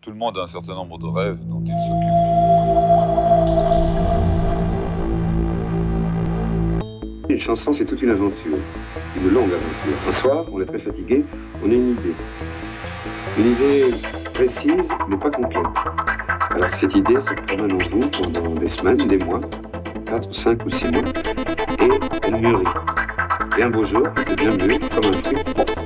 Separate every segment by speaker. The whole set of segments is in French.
Speaker 1: Tout le monde a un certain nombre de rêves dont il s'occupe.
Speaker 2: Une chanson, c'est toute une aventure, une longue aventure. Un soir, on est très fatigué, on a une idée. Une idée précise, mais pas complète. Alors cette idée se promène en vous pendant des semaines, des mois, 4 ou 5 ou 6 mois, et elle mûrit. Et un beau jour, c'est bien mûri, comme un truc.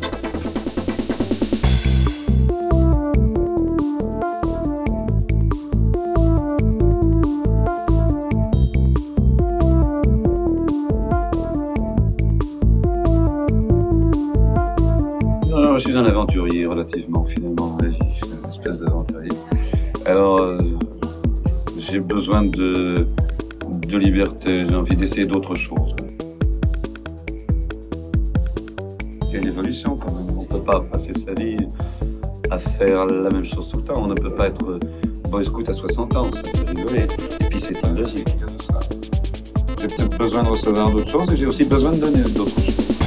Speaker 3: Non, je suis un aventurier relativement, finalement, dans la vie. Je suis une espèce d'aventurier. Alors, j'ai besoin de liberté, j'ai envie d'essayer d'autres choses. Il y a une évolution quand même. On ne peut pas passer sa vie à faire la même chose tout le temps. On ne peut pas être boy scout à 60 ans, ça peut rigoler. Et puis c'est illogique. J'ai peut-être besoin de recevoir d'autres choses et j'ai aussi besoin de donner d'autres choses.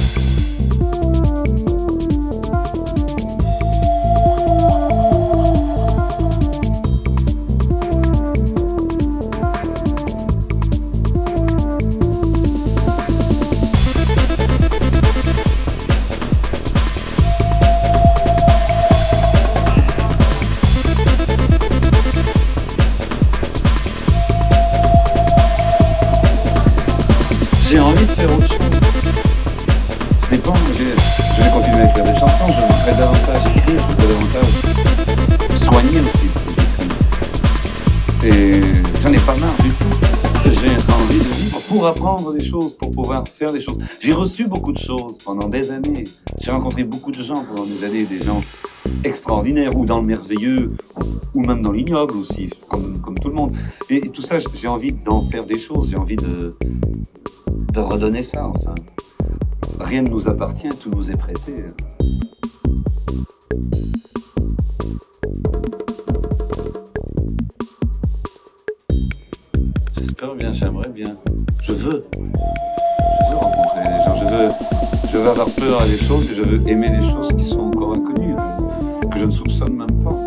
Speaker 3: J'ai envie de faire autre chose. Ça dépend, je vais continuer à écrire des chansons, je voudrais davantage écrire, je voudrais davantage soigner aussi ce que j'écris. Et j'en ai pas marre du tout. J'ai envie de vivre pour apprendre des choses, pour pouvoir faire des choses. J'ai reçu beaucoup de choses pendant des années. J'ai rencontré beaucoup de gens pendant des années, des gens extraordinaires, ou dans le merveilleux, ou même dans l'ignoble aussi, comme tout le monde. Et tout ça, j'ai envie d'en faire des choses, j'ai envie de redonner ça, enfin. Rien ne nous appartient, tout nous est prêté. J'espère bien, j'aimerais bien. Je veux rencontrer les gens, je veux avoir peur à des choses et je veux aimer des choses qui sont encore inconnues, que je ne soupçonne même pas.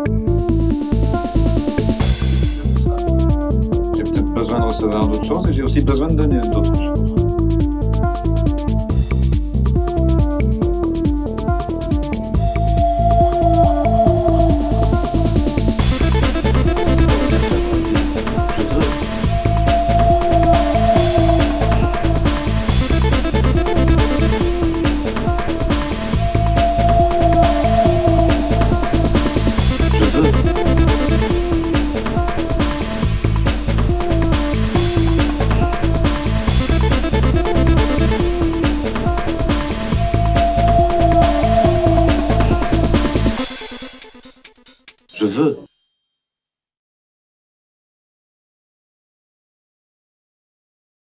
Speaker 3: J'ai peut-être besoin de recevoir d'autres choses et j'ai aussi besoin de donner d'autres choses. Je veux.